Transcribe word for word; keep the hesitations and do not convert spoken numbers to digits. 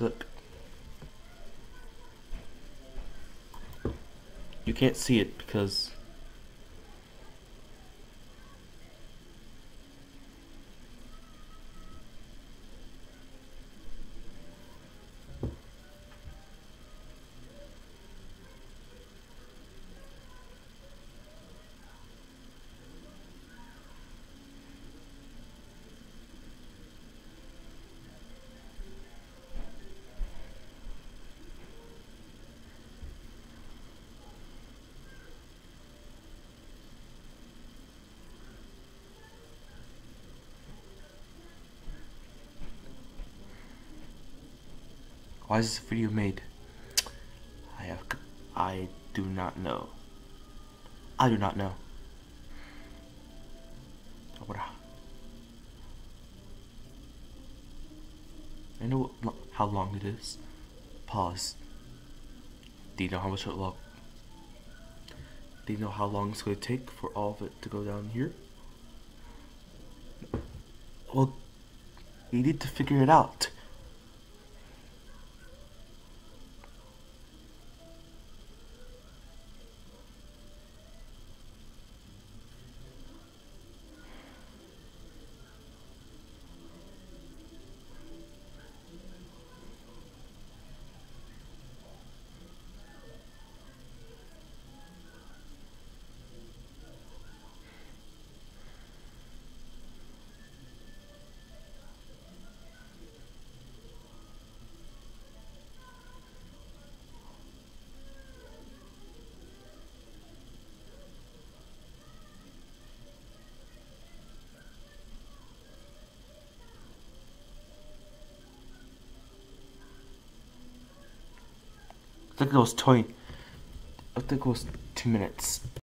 Look. You can't see it because why is this video made? I have I do not know. I do not know. What? I know what, how long it is. Pause. Do you know how much it long? Do you know how long it's going to take for all of it to go down here? Well, you need to figure it out. I think it was twenty. I think it was two minutes.